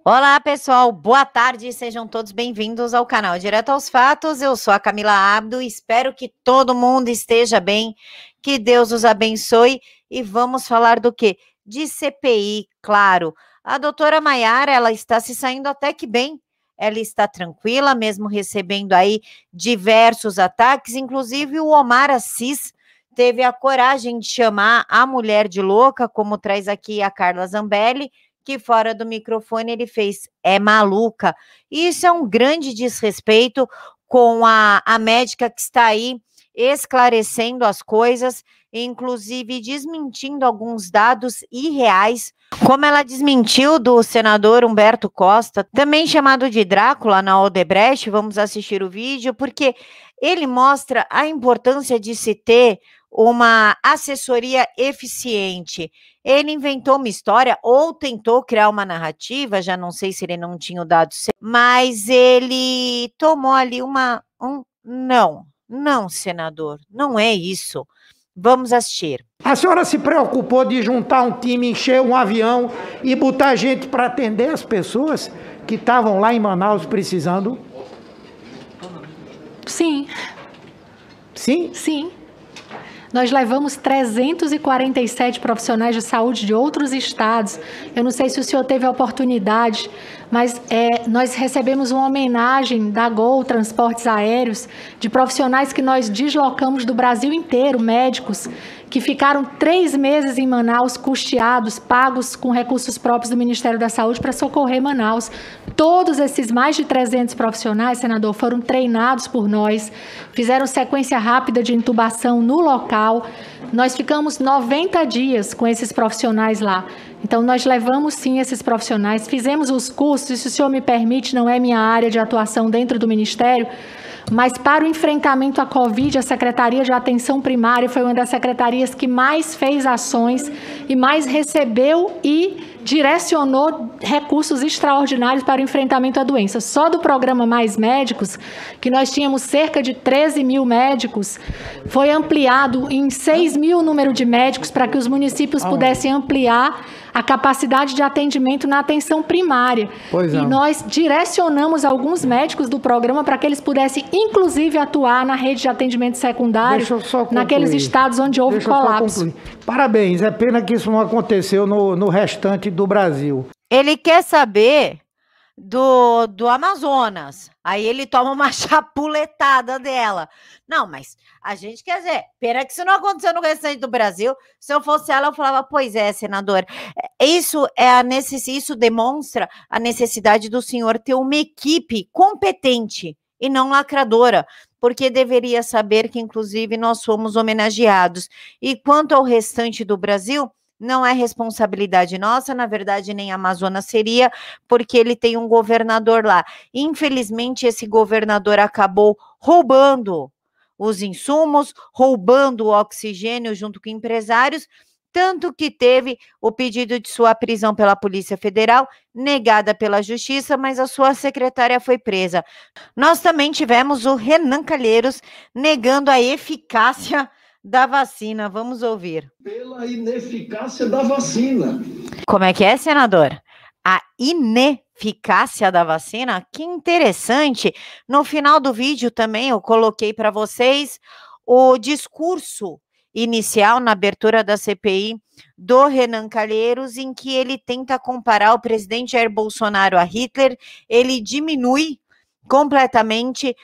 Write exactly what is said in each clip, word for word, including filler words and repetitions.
Olá, pessoal. Boa tarde. Sejam todos bem-vindos ao canal Direto aos Fatos. Eu sou a Camila Abdo. Espero que todo mundo esteja bem, que Deus os abençoe. E vamos falar do quê? De C P I, claro. A doutora Maiara, ela está se saindo até que bem. Ela está tranquila, mesmo recebendo aí diversos ataques, inclusive o Omar Assis teve a coragem de chamar a mulher de louca, como traz aqui a Carla Zambelli, que fora do microfone ele fez, é maluca. Isso é um grande desrespeito com a, a médica que está aí esclarecendo as coisas, inclusive desmentindo alguns dados irreais, como ela desmentiu do senador Humberto Costa, também chamado de Drácula na Odebrecht. Vamos assistir o vídeo, porque ele mostra a importância de se ter uma assessoria eficiente. Ele inventou uma história ou tentou criar uma narrativa, já não sei se ele não tinha o dado certo, mas ele tomou ali uma... Um, não, não, senador, não é isso. Vamos assistir. A senhora se preocupou de juntar um time, encher um avião e botar gente para atender as pessoas que estavam lá em Manaus precisando? Sim. Sim? Sim. Nós levamos trezentos e quarenta e sete profissionais de saúde de outros estados. Eu não sei se o senhor teve a oportunidade, mas é, nós recebemos uma homenagem da Gol Transportes Aéreos de profissionais que nós deslocamos do Brasil inteiro, médicos, que ficaram três meses em Manaus, custeados, pagos com recursos próprios do Ministério da Saúde para socorrer Manaus. Todos esses mais de trezentos profissionais, senador, foram treinados por nós, fizeram sequência rápida de intubação no local. Nós ficamos noventa dias com esses profissionais lá. Então, nós levamos, sim, esses profissionais, fizemos os cursos, e se o senhor me permite, não é minha área de atuação dentro do Ministério, mas para o enfrentamento à Covid, a Secretaria de Atenção Primária foi uma das secretarias que mais fez ações e mais recebeu e direcionou recursos extraordinários para o enfrentamento à doença. Só do programa Mais Médicos, que nós tínhamos cerca de treze mil médicos, foi ampliado em seis mil o número de médicos para que os municípios pudessem ampliar a capacidade de atendimento na atenção primária. Pois e não. nós direcionamos alguns médicos do programa para que eles pudessem, inclusive, atuar na rede de atendimento secundário, Deixa eu só concluir. naqueles estados onde houve Deixa eu só colapso. concluir. Parabéns, é pena que isso não aconteceu no, no restante do Brasil. Ele quer saber do, do Amazonas. Aí ele toma uma chapuletada dela. Não, mas a gente quer dizer, pena que isso não aconteceu no restante do Brasil. Se eu fosse ela, eu falava, pois é, senador. Isso, é a necess... isso demonstra a necessidade do senhor ter uma equipe competente e não lacradora, porque deveria saber que, inclusive, nós somos homenageados. E quanto ao restante do Brasil, não é responsabilidade nossa, na verdade, nem a Amazonas seria, porque ele tem um governador lá. Infelizmente, esse governador acabou roubando os insumos, roubando o oxigênio junto com empresários, tanto que teve o pedido de sua prisão pela Polícia Federal, negada pela Justiça, mas a sua secretária foi presa. Nós também tivemos o Renan Calheiros negando a eficácia da vacina. Vamos ouvir. Pela ineficácia da vacina. Como é que é, senador? A ineficácia da vacina? Que interessante. No final do vídeo também eu coloquei para vocês o discurso inicial na abertura da C P I do Renan Calheiros, em que ele tenta comparar o presidente Jair Bolsonaro a Hitler. Ele diminui completamente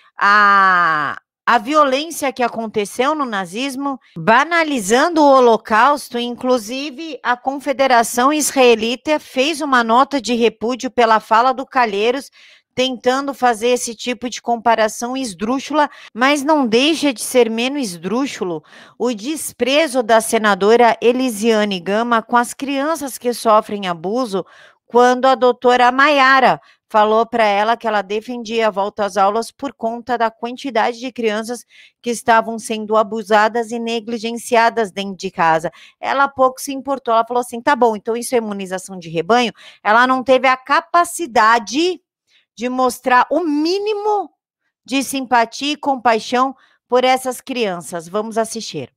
a a violência que aconteceu no nazismo, banalizando o Holocausto. Inclusive a Confederação Israelita fez uma nota de repúdio pela fala do Calheiros, tentando fazer esse tipo de comparação esdrúxula, mas não deixa de ser menos esdrúxulo o desprezo da senadora Elisiane Gama com as crianças que sofrem abuso, quando a doutora Maiara falou para ela que ela defendia a volta às aulas por conta da quantidade de crianças que estavam sendo abusadas e negligenciadas dentro de casa. Ela pouco se importou, ela falou assim, tá bom, então isso é imunização de rebanho? Ela não teve a capacidade de mostrar o mínimo de simpatia e compaixão por essas crianças. Vamos assistir.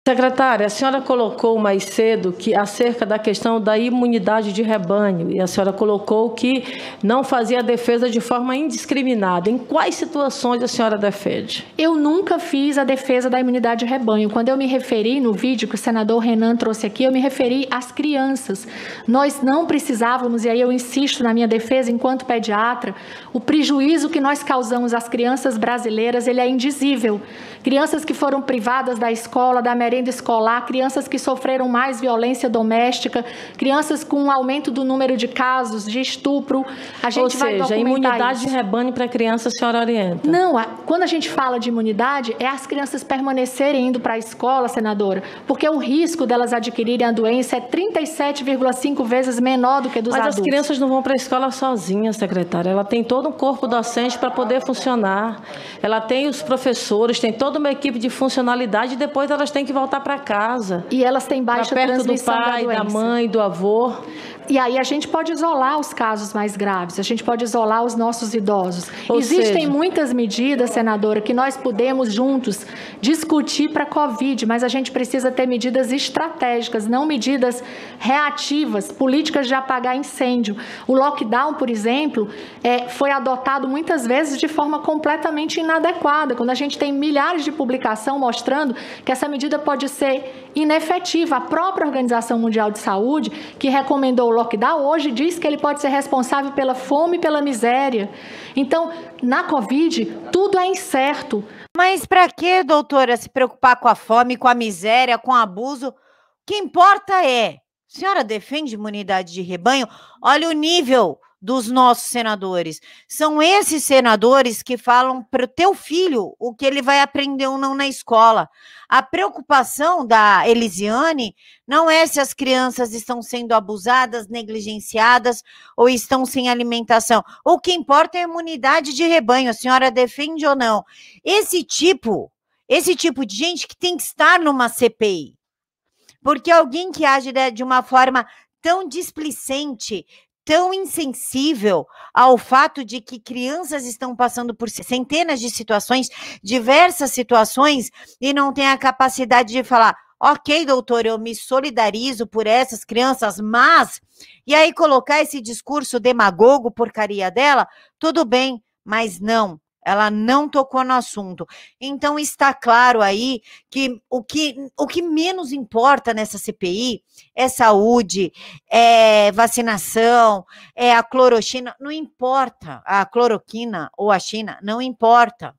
Secretária, a senhora colocou mais cedo que acerca da questão da imunidade de rebanho, e a senhora colocou que não fazia a defesa de forma indiscriminada. Em quais situações a senhora defende? Eu nunca fiz a defesa da imunidade de rebanho. Quando eu me referi no vídeo que o senador Renan trouxe aqui, eu me referi às crianças. Nós não precisávamos, e aí eu insisto na minha defesa enquanto pediatra, o prejuízo que nós causamos às crianças brasileiras, ele é indizível. Crianças que foram privadas da escola, da merenda escolar, crianças que sofreram mais violência doméstica, crianças com um aumento do número de casos de estupro. A gente Ou vai seja, a imunidade isso. de rebanho para criança a senhora orienta? Não, a, quando a gente fala de imunidade, é as crianças permanecerem indo para a escola, senadora, porque o risco delas adquirirem a doença é trinta e sete vírgula cinco vezes menor do que dos Mas adultos. Mas as crianças não vão para a escola sozinhas, secretária. Ela tem todo um corpo docente para poder funcionar. Ela tem os professores, tem toda uma equipe de funcionalidade e depois elas têm que voltar para casa. E elas têm baixa transmissão da doença. Perto do pai, da mãe, do avô. E aí a gente pode isolar os casos mais graves, a gente pode isolar os nossos idosos. Ou Existem seja... muitas medidas, senadora, que nós podemos juntos discutir para a Covid, mas a gente precisa ter medidas estratégicas, não medidas reativas, políticas de apagar incêndio. O lockdown, por exemplo, é, foi adotado muitas vezes de forma completamente inadequada, quando a gente tem milhares de publicações mostrando que essa medida pode ser inefetiva. A própria Organização Mundial de Saúde, que recomendou o lockdown, hoje diz que ele pode ser responsável pela fome e pela miséria. Então, na Covid, tudo é incerto. Mas para que, doutora, se preocupar com a fome, com a miséria, com o abuso? O que importa é, a senhora defende imunidade de rebanho? Olha o nível dos nossos senadores. São esses senadores que falam para o teu filho o que ele vai aprender ou não na escola. A preocupação da Elisiane não é se as crianças estão sendo abusadas, negligenciadas ou estão sem alimentação. O que importa é a imunidade de rebanho. A senhora defende ou não? Esse tipo, esse tipo de gente que tem que estar numa C P I. Porque alguém que age de uma forma tão displicente, tão insensível ao fato de que crianças estão passando por centenas de situações, diversas situações, e não tem a capacidade de falar, ok, doutor, eu me solidarizo por essas crianças, mas... E aí colocar esse discurso demagogo, porcaria dela, tudo bem, mas não. Ela não tocou no assunto. Então, está claro aí que o que, o que menos importa nessa C P I é saúde, é vacinação, é a cloroquina, não importa. A cloroquina ou a China, não importa.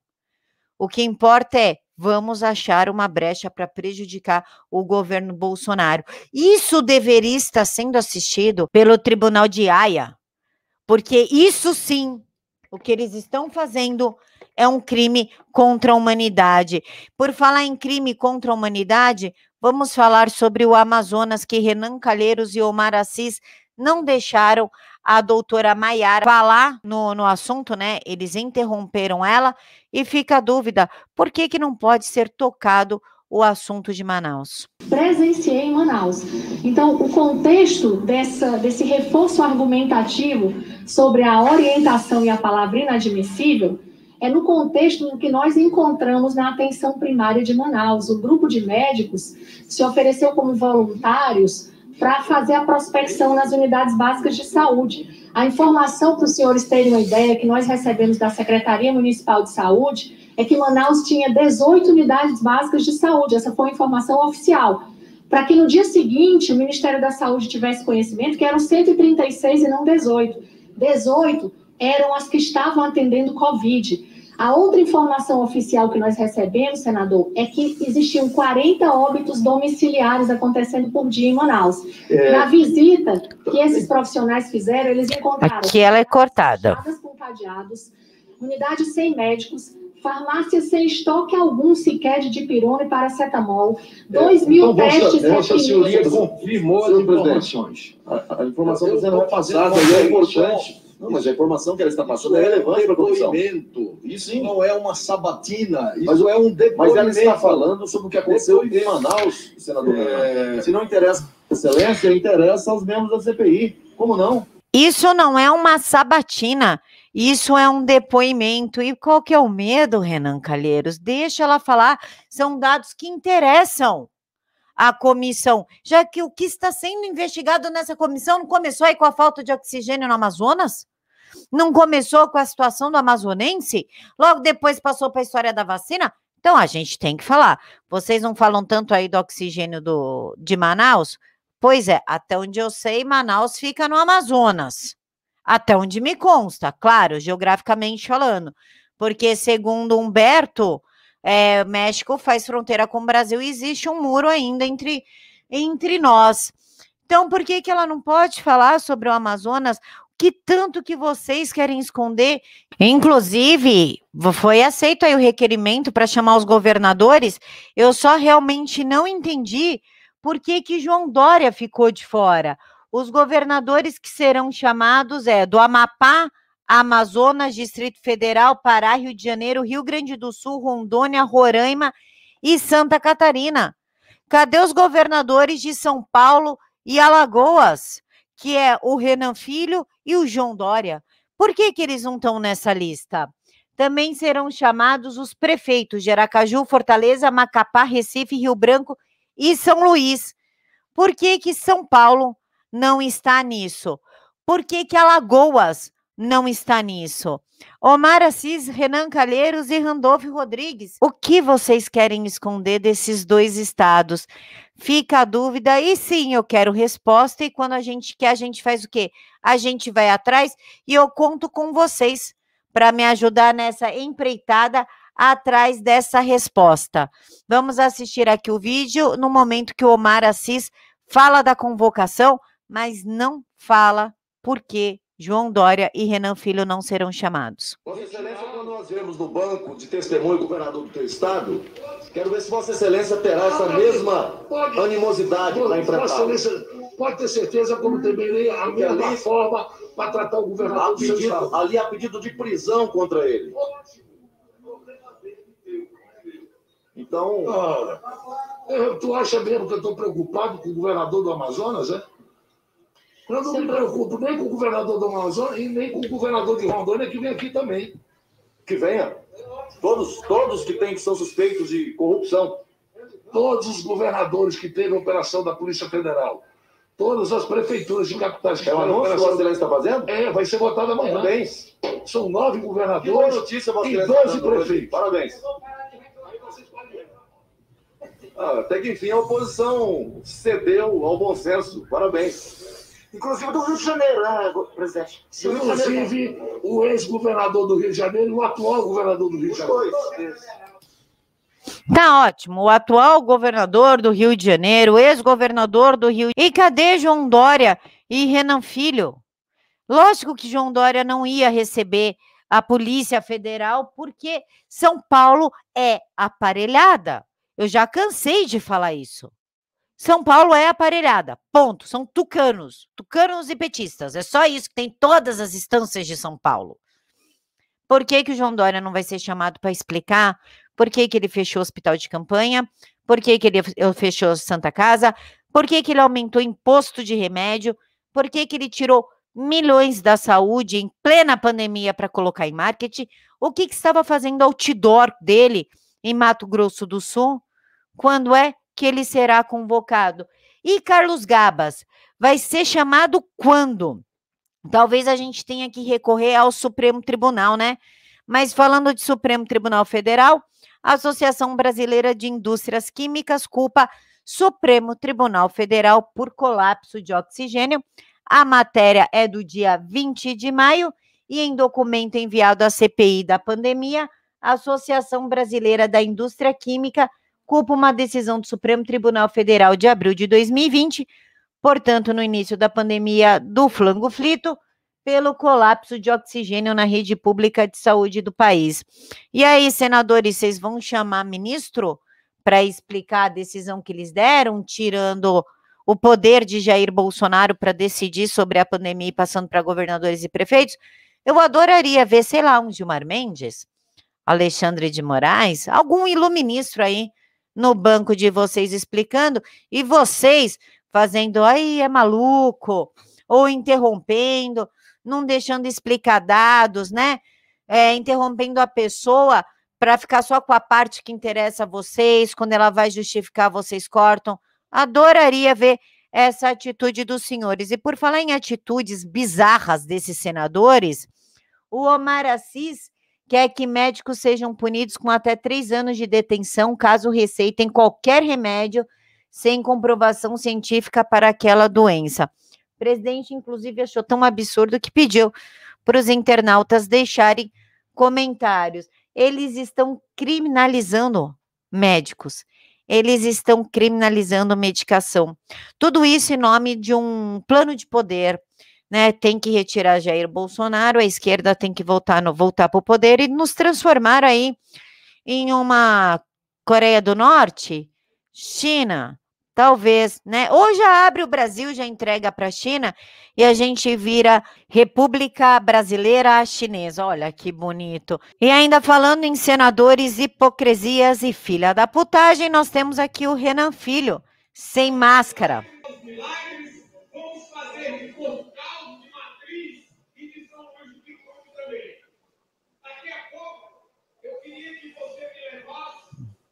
O que importa é, vamos achar uma brecha para prejudicar o governo Bolsonaro. Isso deveria estar sendo assistido pelo Tribunal de Haia, porque isso sim, o que eles estão fazendo é um crime contra a humanidade. Por falar em crime contra a humanidade, vamos falar sobre o Amazonas, que Renan Calheiros e Omar Assis não deixaram a doutora Maiara falar no, no assunto, né? Eles interromperam ela e fica a dúvida, por que que não pode ser tocado o assunto de Manaus? Presenciei em Manaus. Então, o contexto dessa, desse reforço argumentativo sobre a orientação e a palavra inadmissível é no contexto no que nós encontramos na atenção primária de Manaus. O grupo de médicos se ofereceu como voluntários para fazer a prospecção nas unidades básicas de saúde. A informação, para os senhores terem uma ideia, que nós recebemos da Secretaria Municipal de Saúde, é que Manaus tinha dezoito unidades básicas de saúde. Essa foi a informação oficial. Para que no dia seguinte o Ministério da Saúde tivesse conhecimento que eram cento e trinta e seis e não dezoito. dezoito eram as que estavam atendendo Covid. A outra informação oficial que nós recebemos, senador, é que existiam quarenta óbitos domiciliares acontecendo por dia em Manaus. É... Na visita que esses profissionais fizeram, eles encontraram... Aqui ela é cortada. Com cadeados, unidades sem médicos, farmácias sem estoque algum sequer de dipirona e paracetamol, dois mil então, testes... Vossa Senhoria confirmou as informações. A, a informação que você não é passada é importante. Não, mas a informação que ela está passando é relevante para a comissão. Isso Sim. não é uma sabatina, isso mas, é um depoimento. Mas ela está falando sobre o que aconteceu em Manaus, senador. É... Se não interessa a excelência, interessa aos membros da C P I. Como não? Isso não é uma sabatina, isso é um depoimento. E qual que é o medo, Renan Calheiros? Deixa ela falar, são dados que interessam. a comissão, já que o que está sendo investigado nessa comissão não começou aí com a falta de oxigênio no Amazonas? Não começou com a situação do amazonense? Logo depois passou para a história da vacina? Então a gente tem que falar. Vocês não falam tanto aí do oxigênio do, de Manaus? Pois é, até onde eu sei, Manaus fica no Amazonas. Até onde me consta, claro, geograficamente falando. Porque, segundo Humberto, é, México faz fronteira com o Brasil e existe um muro ainda entre, entre nós. Então, por que, que ela não pode falar sobre o Amazonas? Que tanto que vocês querem esconder? Inclusive, foi aceito aí o requerimento para chamar os governadores. Eu só realmente não entendi por que que João Dória ficou de fora. Os governadores que serão chamados é do Amapá, Amazonas, Distrito Federal, Pará, Rio de Janeiro, Rio Grande do Sul, Rondônia, Roraima e Santa Catarina. Cadê os governadores de São Paulo e Alagoas, que é o Renan Filho e o João Dória? Por que que eles não estão nessa lista? Também serão chamados os prefeitos de Aracaju, Fortaleza, Macapá, Recife, Rio Branco e São Luís. Por que que São Paulo não está nisso? Por que que Alagoas não está nisso? Omar Assis, Renan Calheiros e Randolfo Rodrigues. O que vocês querem esconder desses dois estados? Fica a dúvida, e sim, eu quero resposta, e quando a gente quer, a gente faz o quê? A gente vai atrás, e eu conto com vocês para me ajudar nessa empreitada atrás dessa resposta. Vamos assistir aqui o vídeo no momento que o Omar Assis fala da convocação, mas não fala por que João Dória e Renan Filho não serão chamados. Vossa Excelência, quando nós vemos no banco de testemunho o governador do teu estado, quero ver se Vossa Excelência terá essa mesma pode, animosidade para enfrentar. Vossa Excelência pode ter certeza, como também a mesma ali, forma para tratar o governador do seu estado. Ali há pedido de prisão contra ele. Então... Ah, tu acha mesmo que eu estou preocupado com o governador do Amazonas, é? Eu não me preocupo nem com o governador do Amazonas e nem com o governador de Rondônia, que vem aqui também. Que venha. Todos, todos que têm que são suspeitos de corrupção. Todos os governadores que teve a operação da Polícia Federal. Todas as prefeituras de capitais que é tiveram a operação... que você está fazendo? É, vai ser votada amanhã. Parabéns. São nove governadores notícia, e doze prefeitos. Parabéns. Ah, até que enfim a oposição cedeu ao bom senso. Parabéns. Inclusive do Rio de Janeiro, né, presidente? Inclusive o ex-governador do Rio de Janeiro e o atual governador do Rio de Janeiro. Tá ótimo, o atual governador do Rio de Janeiro, o ex-governador do Rio... E cadê João Dória e Renan Filho? Lógico que João Dória não ia receber a Polícia Federal porque São Paulo é aparelhada. Eu já cansei de falar isso. São Paulo é aparelhada, ponto. São tucanos, tucanos e petistas. É só isso que tem todas as instâncias de São Paulo. Por que que o João Dória não vai ser chamado para explicar por que que ele fechou o hospital de campanha, por que que ele fechou Santa Casa, por que que ele aumentou o imposto de remédio, por que que ele tirou milhões da saúde em plena pandemia para colocar em marketing, o que que estava fazendo outdoor dele em Mato Grosso do Sul, quando é que ele será convocado? E Carlos Gabas vai ser chamado quando? Talvez a gente tenha que recorrer ao Supremo Tribunal, né? Mas falando de Supremo Tribunal Federal, a Associação Brasileira de Indústrias Químicas culpa Supremo Tribunal Federal por colapso de oxigênio. A matéria é do dia vinte de maio e em documento enviado à C P I da pandemia, a Associação Brasileira da Indústria Química culpa uma decisão do Supremo Tribunal Federal de abril de dois mil e vinte, portanto, no início da pandemia do flango frito, pelo colapso de oxigênio na rede pública de saúde do país. E aí, senadores, vocês vão chamar ministro para explicar a decisão que eles deram, tirando o poder de Jair Bolsonaro para decidir sobre a pandemia e passando para governadores e prefeitos? Eu adoraria ver, sei lá, um Gilmar Mendes, Alexandre de Moraes, algum iluministro aí, no banco de vocês explicando, e vocês fazendo, aí é maluco, ou interrompendo, não deixando explicar dados, né? É, interrompendo a pessoa para ficar só com a parte que interessa a vocês, quando ela vai justificar, vocês cortam. Adoraria ver essa atitude dos senhores. E por falar em atitudes bizarras desses senadores, o Omar Assis quer que médicos sejam punidos com até três anos de detenção caso receitem qualquer remédio sem comprovação científica para aquela doença. O presidente, inclusive, achou tão absurdo que pediu para os internautas deixarem comentários. Eles estão criminalizando médicos. Eles estão criminalizando medicação. Tudo isso em nome de um plano de poder, né? Tem que retirar Jair Bolsonaro, a esquerda tem que voltar, no, voltar para o poder e nos transformar aí em uma Coreia do Norte, China, talvez, né? Ou já abre o Brasil, já entrega para a China e a gente vira República Brasileira Chinesa. Olha que bonito. E ainda falando em senadores, hipocrisias e filha da putagem, nós temos aqui o Renan Filho, sem máscara. Vamos fazer de Portugal, de Matriz e de São Luís do Pico também. Daqui a pouco, eu queria que você me levasse,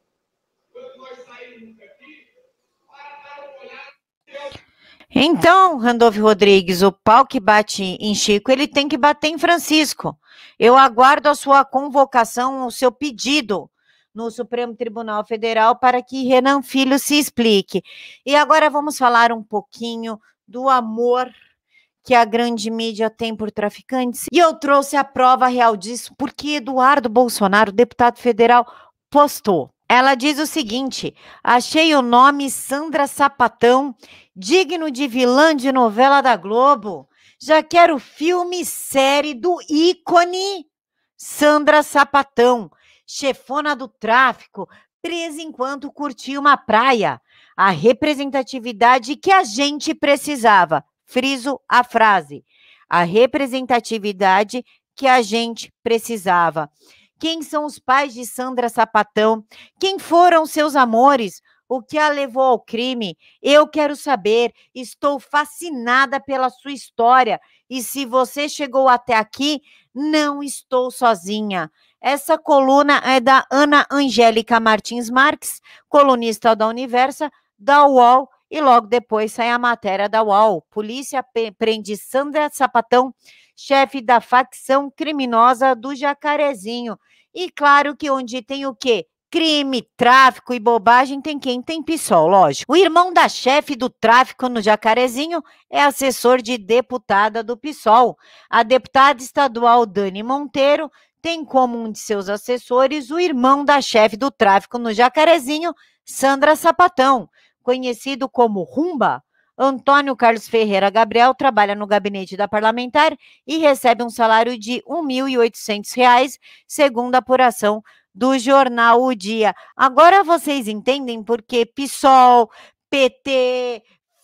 quando nós saímos daqui, para dar uma olhada. Então, Randolfo Rodrigues, o pau que bate em Chico, ele tem que bater em Francisco. Eu aguardo a sua convocação, o seu pedido no Supremo Tribunal Federal para que Renan Filho se explique. E agora vamos falar um pouquinho do amor que a grande mídia tem por traficantes. E eu trouxe a prova real disso, porque Eduardo Bolsonaro, deputado federal, postou. Ela diz o seguinte: achei o nome Sandra Sapatão digno de vilã de novela da Globo. Já quero filme e série do ícone Sandra Sapatão, chefona do tráfico, presa enquanto curtia uma praia. A representatividade que a gente precisava. Friso a frase. A representatividade que a gente precisava. Quem são os pais de Sandra Sapatão? Quem foram seus amores? O que a levou ao crime? Eu quero saber. Estou fascinada pela sua história. E se você chegou até aqui, não estou sozinha. Essa coluna é da Ana Angélica Martins Marques, colunista da Universa, da U O L, e logo depois sai a matéria da U O L. Polícia prende Sandra Sapatão, chefe da facção criminosa do Jacarezinho. E claro que onde tem o quê? Crime, tráfico e bobagem tem quem? Tem PSOL, lógico. O irmão da chefe do tráfico no Jacarezinho é assessor de deputada do PSOL. A deputada estadual Dani Monteiro tem como um de seus assessores o irmão da chefe do tráfico no Jacarezinho, Sandra Sapatão. Conhecido como Rumba, Antônio Carlos Ferreira Gabriel trabalha no gabinete da parlamentar e recebe um salário de um mil e oitocentos reais, segundo a apuração do jornal O Dia. Agora vocês entendem por que PSOL, P T,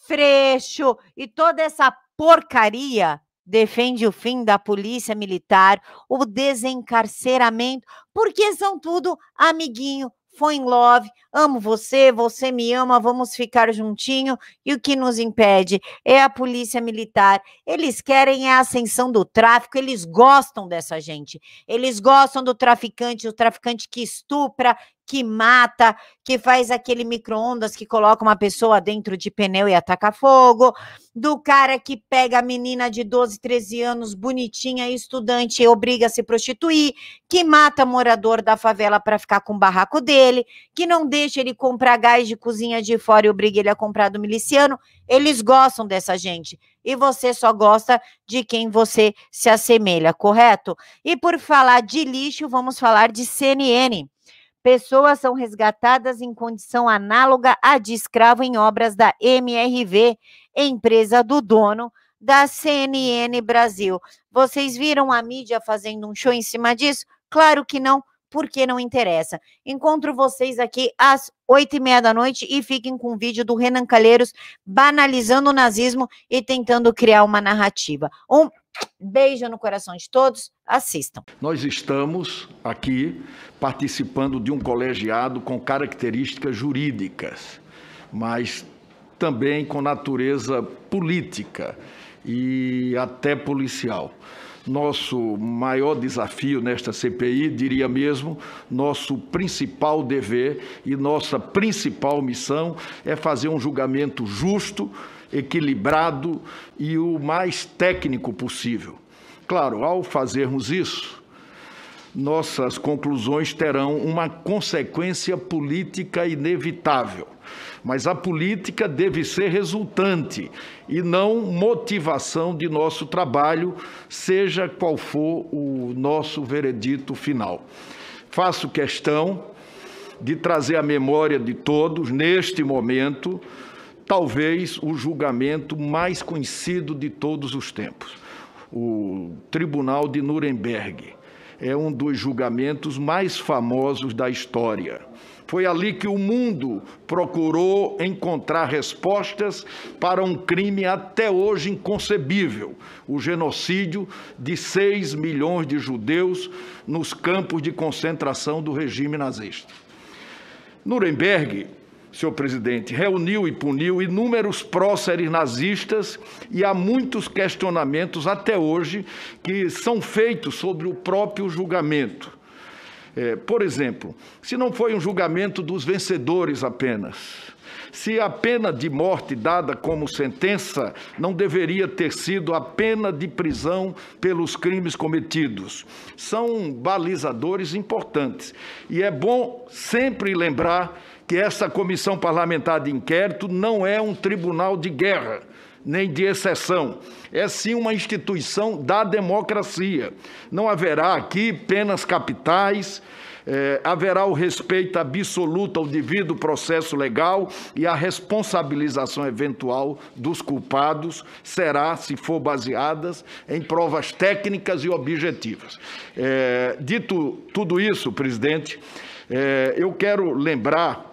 Freixo e toda essa porcaria defende o fim da polícia militar, o desencarceramento, porque são tudo amiguinho, foi in love, amo você, você me ama, vamos ficar juntinho, e o que nos impede é a polícia militar. Eles querem a ascensão do tráfico, eles gostam dessa gente, eles gostam do traficante, o traficante que estupra, que mata, que faz aquele micro-ondas que coloca uma pessoa dentro de pneu e ataca fogo, do cara que pega a menina de doze, treze anos, bonitinha, estudante, e obriga a se prostituir, que mata morador da favela para ficar com o barraco dele, que não deixa ele comprar gás de cozinha de fora e obriga ele a comprar do miliciano. Eles gostam dessa gente. E você só gosta de quem você se assemelha, correto? E por falar de lixo, vamos falar de C N N. Pessoas são resgatadas em condição análoga à de escravo em obras da M R V, empresa do dono da C N N Brasil. Vocês viram a mídia fazendo um show em cima disso? Claro que não, porque não interessa. Encontro vocês aqui às oito e meia da noite e fiquem com o vídeo do Renan Calheiros banalizando o nazismo e tentando criar uma narrativa. Um beijo no coração de todos, assistam. Nós estamos aqui participando de um colegiado com características jurídicas, mas também com natureza política e até policial. nosso maior desafio nesta C P I, diria mesmo, nosso principal dever e nossa principal missão é fazer um julgamento justo, equilibrado e o mais técnico possível. Claro, ao fazermos isso, nossas conclusões terão uma consequência política inevitável. Mas a política deve ser resultante e não motivação de nosso trabalho, seja qual for o nosso veredito final. Faço questão de trazer à memória de todos, neste momento, talvez o julgamento mais conhecido de todos os tempos, o Tribunal de Nuremberg. É um dos julgamentos mais famosos da história. Foi ali que o mundo procurou encontrar respostas para um crime até hoje inconcebível, o genocídio de seis milhões de judeus nos campos de concentração do regime nazista. Nuremberg, senhor presidente, reuniu e puniu inúmeros próceres nazistas e há muitos questionamentos até hoje que são feitos sobre o próprio julgamento. É, por exemplo, se não foi um julgamento dos vencedores apenas, se a pena de morte dada como sentença não deveria ter sido a pena de prisão pelos crimes cometidos. São balizadores importantes. E é bom sempre lembrar que essa comissão parlamentar de inquérito não é um tribunal de guerra, nem de exceção. É sim uma instituição da democracia. Não haverá aqui penas capitais, é, haverá o respeito absoluto ao devido processo legal e a responsabilização eventual dos culpados será, se for baseadas em provas técnicas e objetivas. É, dito tudo isso, presidente, é, eu quero lembrar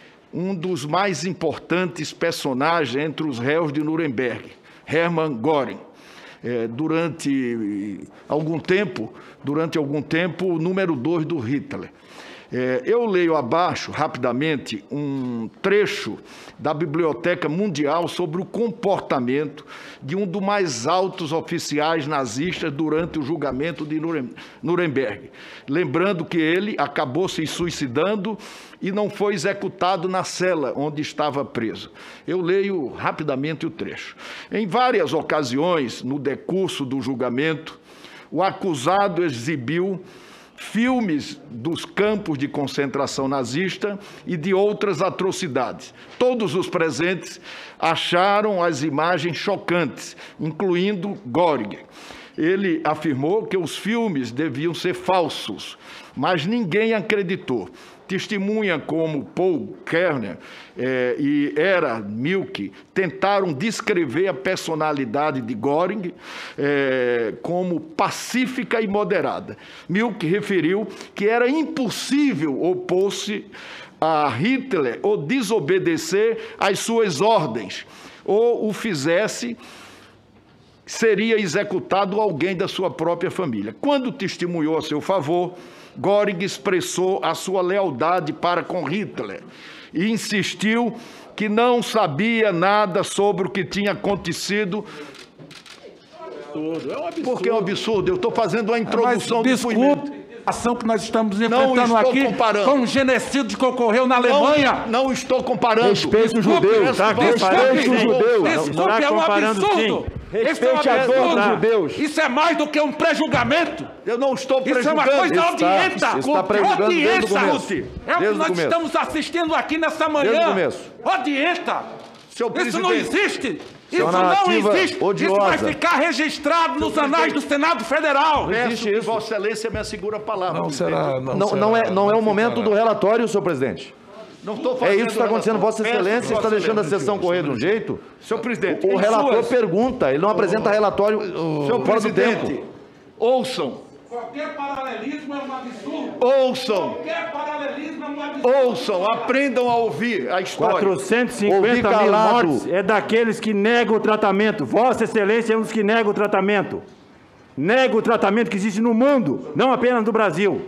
um dos mais importantes personagens entre os réus de Nuremberg, Hermann Göring. É, durante algum tempo, durante algum tempo, o número dois do Hitler. É, eu leio abaixo, rapidamente, um trecho da Biblioteca Mundial sobre o comportamento de um dos mais altos oficiais nazistas durante o julgamento de Nuremberg. Lembrando que ele acabou se suicidando e não foi executado na cela onde estava preso. Eu leio rapidamente o trecho. Em várias ocasiões, no decurso do julgamento, o acusado exibiu filmes dos campos de concentração nazista e de outras atrocidades. Todos os presentes acharam as imagens chocantes, incluindo Göring. Ele afirmou que os filmes deviam ser falsos, mas ninguém acreditou. Testemunha como Paul Kerner eh, e Era Milk tentaram descrever a personalidade de Göring eh, como pacífica e moderada. Milk referiu que era impossível opor-se a Hitler ou desobedecer às suas ordens, ou o fizesse, seria executado alguém da sua própria família. Quando testemunhou a seu favor, Göring expressou a sua lealdade para com Hitler e insistiu que não sabia nada sobre o que tinha acontecido. É um absurdo. Por que é um absurdo? Eu estou fazendo a introdução do depoimento. A ação que nós estamos enfrentando aqui com o genocídio que ocorreu na Alemanha. Não, não estou comparando. Respeite os judeus. Tá? Respeite os judeus. Desculpe, é um absurdo. Respeite a dor dos judeus. Isso é mais do que um pré-julgamento. Eu não estou prejulgando. Isso é uma coisa odienta. Isso está prejulgando desde o começo. É o que nós estamos assistindo aqui nessa manhã. Desde o começo. Odienta. Isso não existe. Isso não existe. Odiosa. Isso vai ficar registrado nos anais do Senado Federal. Não existe isso. Vossa Excelência me assegura a palavra. Não, será, não, não, será, não, é, não é o momento do relatório, senhor presidente. Não estou é isso que está acontecendo. Vossa Excelência está deixando a sessão correr de um jeito. Senhor presidente, o, o relator suas... pergunta, ele não apresenta relatório senhor fora do tempo. Ouçam. Qualquer paralelismo é um absurdo. Ouçam. Qualquer paralelismo é um absurdo. Ouçam, aprendam a ouvir a história. quatrocentos e cinquenta mil mortes é daqueles que negam o tratamento. Vossa Excelência é um dos que nega o tratamento. Nega o tratamento que existe no mundo, não apenas no Brasil.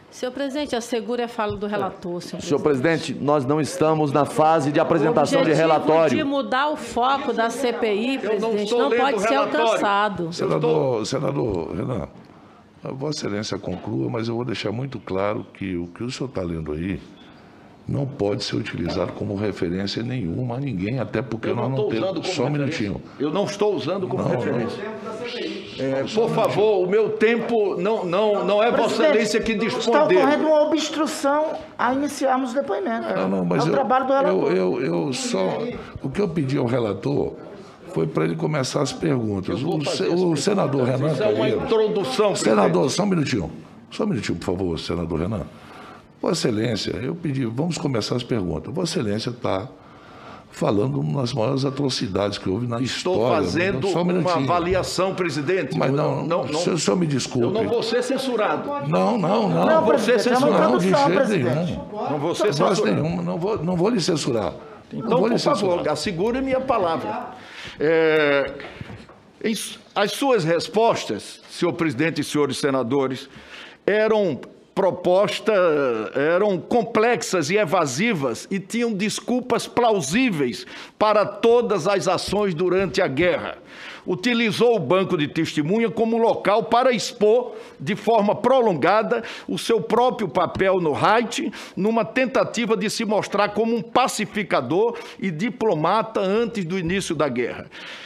Senhor presidente, assegura a fala do relator. Senhor, senhor presidente. presidente, nós não estamos na fase de apresentação de relatório. De mudar o foco da C P I, presidente, não, não pode ser alcançado. Senador, senador Renan, a Vossa Excelência conclua, mas eu vou deixar muito claro que o que o senhor está lendo aí não pode ser utilizado como referência nenhuma a ninguém, até porque nós não temos... Só um minutinho. Eu não estou usando como não, referência. É, por favor, o meu tempo não, não, não é Vossa Excelência que dispõe está dele. ocorrendo uma obstrução a iniciarmos o depoimento. Não, não, mas é o eu, trabalho do relator. Eu, eu, eu só... O que eu pedi ao relator foi para ele começar as perguntas. O, o senador Renan Isso é uma introdução. Senador, só um minutinho. Só um minutinho, por favor, senador Renan. Vossa Excelência, eu pedi, vamos começar as perguntas. Vossa Excelência está falando nas maiores atrocidades que houve na Estou história. Estou fazendo só um uma avaliação, presidente. Mas não, não, não, se o senhor me desculpe. Eu não vou ser censurado. Não, não, não. Não vou ser censurado. Não, de jeito nenhum. Não vou ser censurado. Nenhum, não, vou, não vou lhe censurar. Então, por favor, assegure minha palavra. É, em, as suas respostas, senhor presidente e senhores senadores, eram propostas, eram complexas e evasivas e tinham desculpas plausíveis para todas as ações durante a guerra. Utilizou o banco de testemunha como local para expor de forma prolongada o seu próprio papel no Haiti, numa tentativa de se mostrar como um pacificador e diplomata antes do início da guerra.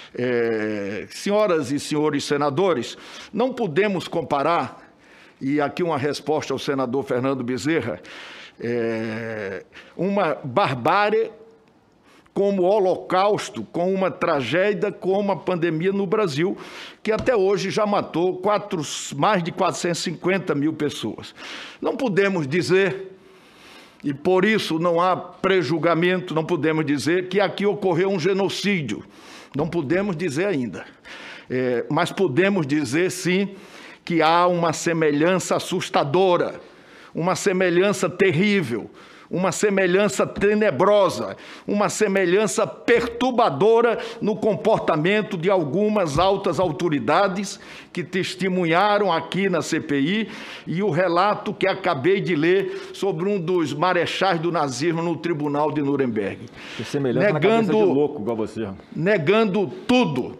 É, senhoras e senhores senadores, não podemos comparar, e aqui uma resposta ao senador Fernando Bezerra, é, uma barbárie como o Holocausto, com uma tragédia como a pandemia no Brasil, que até hoje já matou quatro, mais de quatrocentos e cinquenta mil pessoas. Não podemos dizer, e por isso não há prejulgamento, não podemos dizer que aqui ocorreu um genocídio. Não podemos dizer ainda. É, mas podemos dizer, sim, que há uma semelhança assustadora, uma semelhança terrível, uma semelhança tenebrosa, uma semelhança perturbadora no comportamento de algumas altas autoridades que testemunharam aqui na C P I, e o relato que acabei de ler sobre um dos marechais do nazismo no tribunal de Nuremberg. Que semelhança negando, na cabeça de louco, igual você. Negando tudo,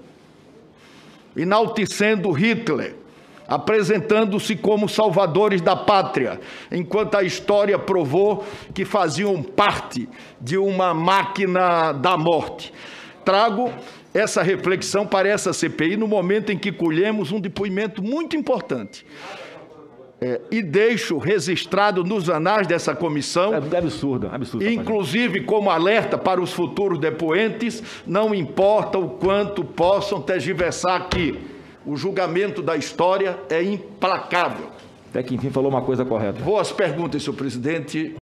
enaltecendo Hitler, apresentando-se como salvadores da pátria, enquanto a história provou que faziam parte de uma máquina da morte. Trago essa reflexão para essa C P I no momento em que colhemos um depoimento muito importante. É, e deixo registrado nos anais dessa comissão, é absurdo, absurdo, inclusive como alerta para os futuros depoentes, não importa o quanto possam tergiversar aqui. O julgamento da história é implacável. Até que enfim falou uma coisa correta. Boas perguntas, senhor presidente.